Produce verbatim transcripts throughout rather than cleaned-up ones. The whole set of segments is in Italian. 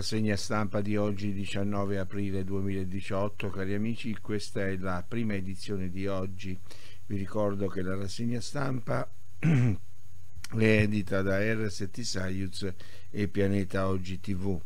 Rassegna stampa di oggi diciannove aprile duemiladiciotto, cari amici, questa è la prima edizione di oggi. Vi ricordo che la rassegna stampa è edita da R S T Science e Pianeta Oggi tivù.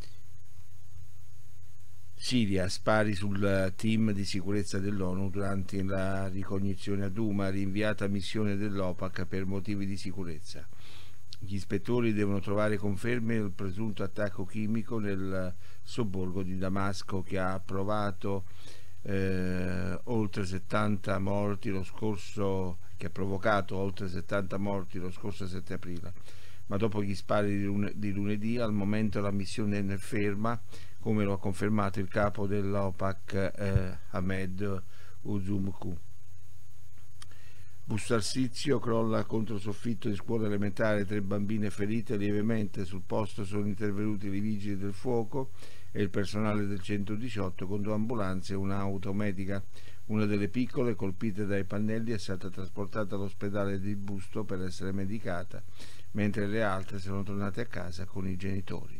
Siria, spari sul team di sicurezza dell'ONU durante la ricognizione a Douma, rinviata missione dell'OPAC per motivi di sicurezza. Gli ispettori devono trovare conferme del presunto attacco chimico nel sobborgo di Damasco che ha provato eh, oltre settanta morti lo scorso che ha provocato oltre settanta morti lo scorso sette aprile. Ma dopo gli spari di, lun- di lunedì, al momento la missione è ferma, come lo ha confermato il capo dell'OPAC eh, Ahmed Uzumku. Busto Arsizio, crolla contro soffitto di scuola elementare, tre bambine ferite lievemente. Sul posto sono intervenuti i vigili del fuoco e il personale del centodiciotto con due ambulanze e un'auto medica. Una delle piccole, colpite dai pannelli, è stata trasportata all'ospedale di Busto per essere medicata, mentre le altre sono tornate a casa con i genitori.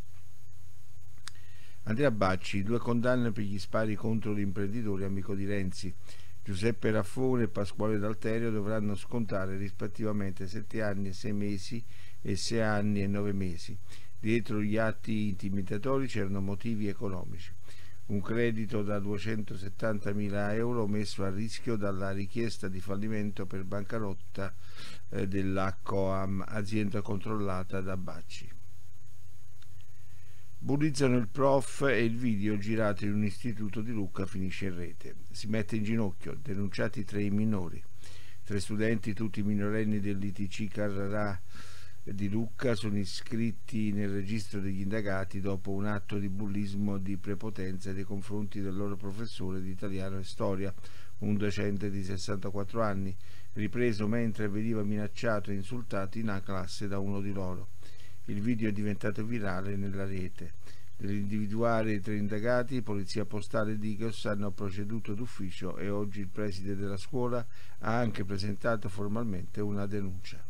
Andrea Bacci, due condanne per gli spari contro l'imprenditore amico di Renzi. Giuseppe Raffone e Pasquale D'Alterio dovranno scontare rispettivamente sette anni e sei mesi e sei anni e nove mesi. Dietro gli atti intimidatori c'erano motivi economici. Un credito da duecentosettantamila euro messo a rischio dalla richiesta di fallimento per bancarotta eh, dell'Accoam, azienda controllata da Bacci. Bullizzano il prof e il video girato in un istituto di Lucca finisce in rete. Si mette in ginocchio, denunciati tre minori. Tre studenti, tutti minorenni dell'I T C Carrara di Lucca, sono iscritti nel registro degli indagati dopo un atto di bullismo di prepotenza nei confronti del loro professore di italiano e storia, un docente di sessantaquattro anni, ripreso mentre veniva minacciato e insultato in una classe da uno di loro. Il video è diventato virale nella rete. Nell'individuare i tre indagati, i polizia postale e Digos hanno proceduto d'ufficio e oggi il preside della scuola ha anche presentato formalmente una denuncia.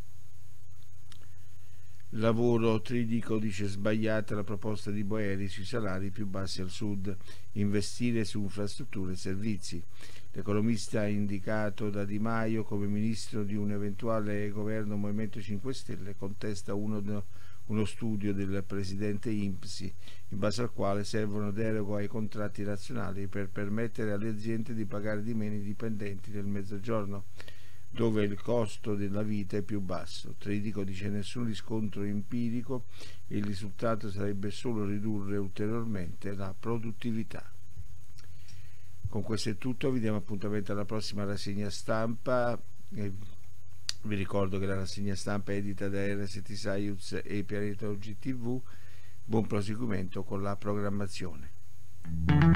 Lavoro, Tridico dice sbagliata la proposta di Boeri sui salari più bassi al sud, investire su infrastrutture e servizi. L'economista ha indicato da Di Maio come ministro di un eventuale governo Movimento cinque Stelle contesta uno, uno studio del presidente INPSI in base al quale servono deroghe ai contratti nazionali per permettere alle aziende di pagare di meno i dipendenti del mezzogiorno, dove il costo della vita è più basso. Tridico dice nessun riscontro empirico e il risultato sarebbe solo ridurre ulteriormente la produttività. Con questo è tutto, vi diamo appuntamento alla prossima rassegna stampa. E vi ricordo che la rassegna stampa è edita da R S T Science e Pianeta Oggi tivù. Buon proseguimento con la programmazione.